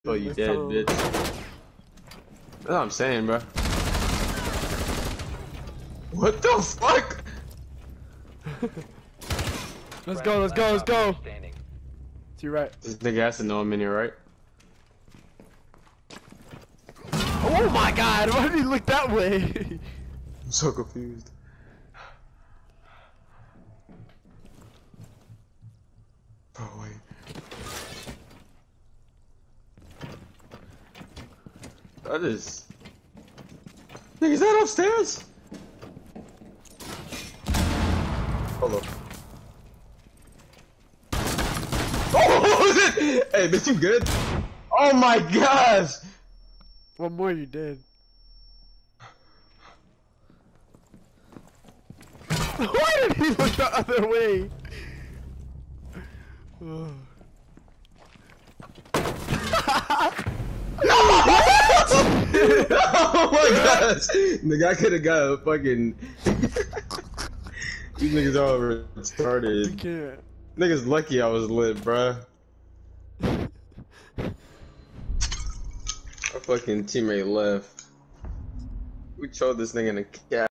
Oh, you dead, bitch. That's what I'm saying, bro. What the fuck? Let's go, let's go, let's go. To your right. This nigga has to know I'm in here, right? Oh my god, why did he look that way? I'm so confused. Bro, wait. That is... Nigga, is that upstairs? Hold up. Oh, is it? Hey, bitch, you good? Oh my gosh! What more you did? Why did he look the other way? Oh my gosh! Nigga, I could've got a fucking... These niggas are all retarded. You can't. Niggas lucky I was lit, bruh. My fucking teammate left. We chose this nigga in a cat.